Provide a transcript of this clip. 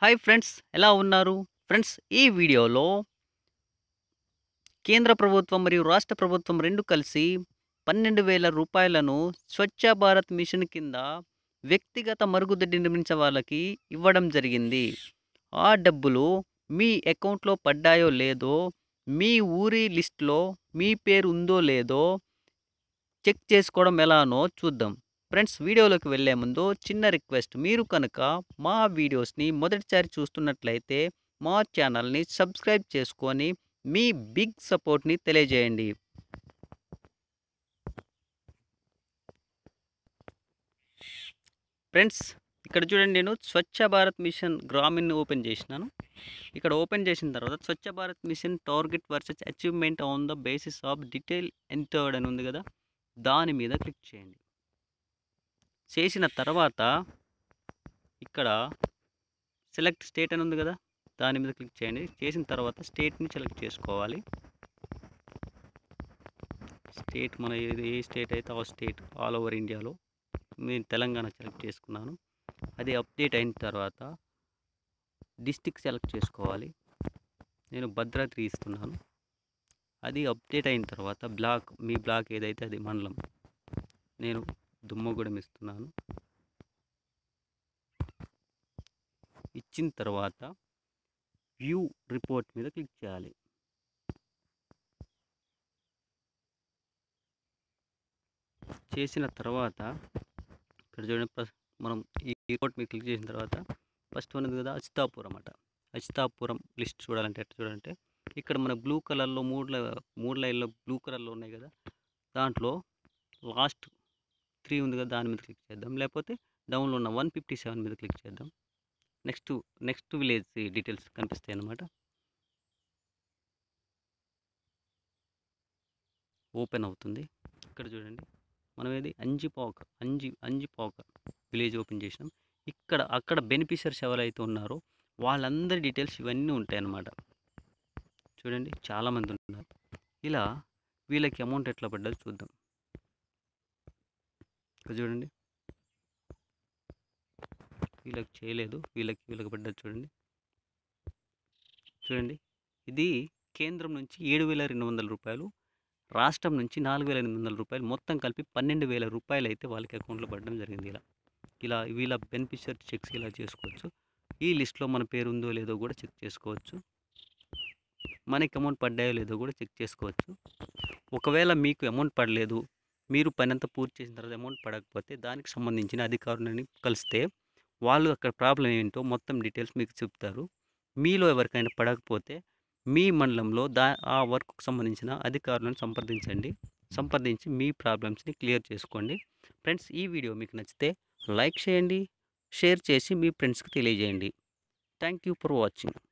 Hi friends, ఎలా ఉన్నారు? Friends, ఈ వీడియోలో కేంద్ర ప్రభుత్వం మరియు రాష్ట్ర ప్రభుత్వం 2 కలిసి రూ. 12,000 స్వచ్ఛ భారత్ మిషన్ కింద వ్యక్తిగత మరుగుదొడ్డి నిర్మించే వాళ్ళకి ఇవ్వడం జరిగింది. ఆ డబ్బులు మీ అకౌంట్‌లో పడ్డాయో లేదో, మీ ఊరి లిస్ట్‌లో మీ పేరు ఉందో లేదో చెక్ చేసుకోవడం ఎలానో చూద్దాం. ఫ్రెండ్స్, వీడియోలోకి వెళ్ళే ముందు చిన్న రిక్వెస్ట్, మీరు కనుక మా వీడియోస్ని మొదటిసారి చూస్తున్నట్లయితే మా ఛానల్ని సబ్స్క్రైబ్ చేసుకొని మీ బిగ్ సపోర్ట్ని తెలియజేయండి. ఫ్రెండ్స్, ఇక్కడ చూడండి, నేను స్వచ్ఛ భారత్ మిషన్ గ్రామీణ్ ఓపెన్ చేసినాను. ఇక్కడ ఓపెన్ చేసిన తర్వాత Swachh Bharat mission target versus achievement on the basis of detail entered అని ఉంది కదా, దాని మీద క్లిక్ చేయండి. చేసిన తర్వాత ఇక్కడ సెలెక్ట్ స్టేట్ అని ఉంది కదా, దాని మీద క్లిక్ చేయండి. చేసిన తర్వాత స్టేట్ని సెలెక్ట్ చేసుకోవాలి. స్టేట్ మన ఏ స్టేట్ అయితే ఆ స్టేట్ ఆల్ ఓవర్ ఇండియాలో నేను తెలంగాణ సెలెక్ట్ చేసుకున్నాను. అది అప్డేట్ అయిన తర్వాత డిస్టిక్ సెలెక్ట్ చేసుకోవాలి. నేను భద్రాద్రి ఇస్తున్నాను. అది అప్డేట్ అయిన తర్వాత బ్లాక్, మీ బ్లాక్ ఏదైతే అది మండలం, నేను దుమ్మగూడెం ఇస్తున్నాను. ఇచ్చిన తర్వాత వ్యూ రిపోర్ట్ మీద క్లిక్ చేయాలి. చేసిన తర్వాత ఇక్కడ చూడండి, మనం ఈ రిపోర్ట్ మీద క్లిక్ చేసిన తర్వాత ఫస్ట్ ఉన్నది కదా అచితాపురం అట. అచితాపురం లిస్ట్ చూడాలంటే ఎట్లా చూడాలంటే, ఇక్కడ మన బ్లూ కలర్లో మూడు లైన్లో బ్లూ కలర్లో ఉన్నాయి కదా, దాంట్లో లాస్ట్ 3 ఉంది కదా, దాని మీద క్లిక్ చేద్దాం. లేకపోతే డౌన్లో ఉన్న 157 మీద క్లిక్ చేద్దాం. నెక్స్ట్ విలేజ్ డీటెయిల్స్ కనిపిస్తాయి అన్నమాట. ఓపెన్ అవుతుంది. ఇక్కడ చూడండి, మనం ఏది అంజిపాక విలేజ్ ఓపెన్ చేసినాం. అక్కడ బెనిఫిషియర్స్ ఎవరైతే ఉన్నారో వాళ్ళందరి డీటెయిల్స్ ఇవన్నీ ఉంటాయి అన్నమాట. చూడండి, చాలామంది ఉన్నారు. ఇలా వీళ్ళకి అమౌంట్ ఎట్లా పడ్డది చూద్దాం. ఇక్కడ చూడండి, వీళ్ళకి చేయలేదు, వీళ్ళకి పడ్డది చూడండి. ఇది కేంద్రం నుంచి 7,200 రూపాయలు, రాష్ట్రం నుంచి 4,800 రూపాయలు, మొత్తం కలిపి 12,000 రూపాయలు అయితే వాళ్ళకి అకౌంట్లో పడడం జరిగింది. ఇలా వీళ్ళ బెనిఫిషియర్ చెక్స్ ఇలా చేసుకోవచ్చు. ఈ లిస్ట్లో మన పేరు ఉందో లేదో కూడా చెక్ చేసుకోవచ్చు. మనకి అమౌంట్ పడ్డాయో లేదో కూడా చెక్ చేసుకోవచ్చు. ఒకవేళ మీకు అమౌంట్ పడలేదు, మీరు పని అంతా పూర్తి చేసిన తర్వాత అమౌంట్ పడకపోతే దానికి సంబంధించిన అధికారులని కలిస్తే వాళ్ళు అక్కడ ప్రాబ్లం ఏంటో మొత్తం డీటెయిల్స్ మీకు చెప్తారు. మీలో ఎవరికైనా పడకపోతే మీ మండలంలో ఆ వర్క్కు సంబంధించిన అధికారులను సంప్రదించి మీ ప్రాబ్లమ్స్ని క్లియర్ చేసుకోండి. ఫ్రెండ్స్, ఈ వీడియో మీకు నచ్చితే లైక్ చేయండి, షేర్ చేసి మీ ఫ్రెండ్స్కి తెలియజేయండి. Thank you for watching.